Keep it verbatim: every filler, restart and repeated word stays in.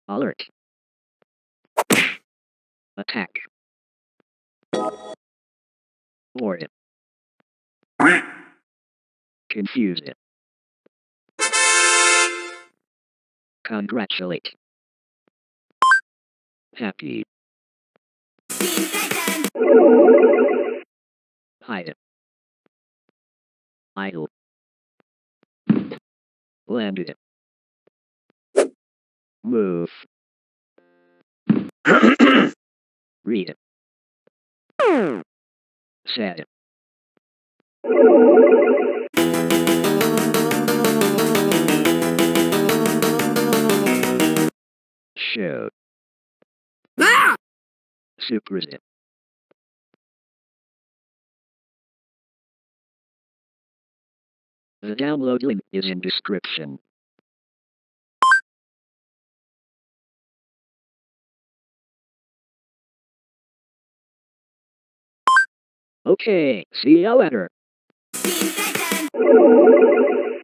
Alert. Attack. Board it. Confuse it. Congratulate. Happy. Hide it. Idle. Landed it. Move. Read it. Set it. Show. Ah! Superzip. The download link is in description. Okay, see you later.